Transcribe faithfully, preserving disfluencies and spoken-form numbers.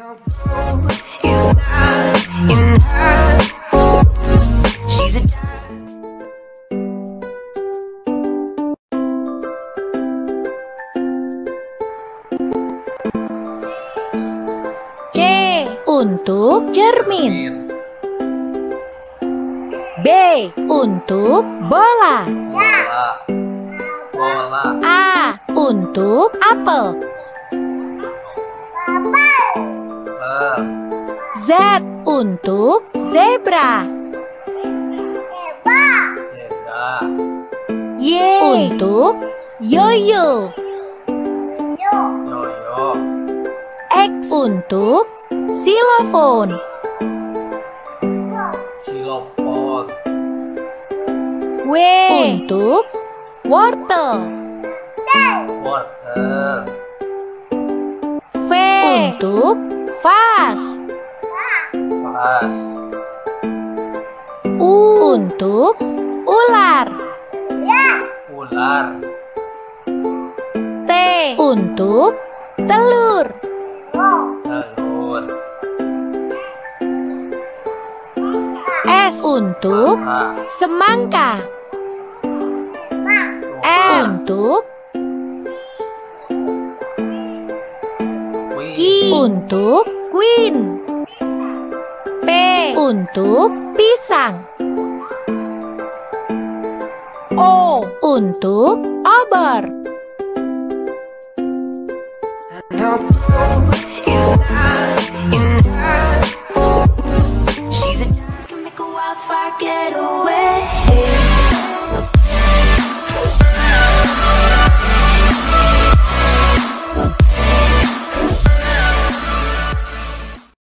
C untuk cermin. B untuk bola. Bola. Bola. A untuk apel. Apel. Z untuk zebra. Zebra. Y untuk yoyo. Yoyo. X untuk xylophone. Xylophone. W untuk wortel. Wortel. V untuk vas. Vas. U untuk ular. Ular. T untuk telur. Telur. S untuk Nah, semangka. M untuk Q untuk queen. P untuk pisang. O untuk obor.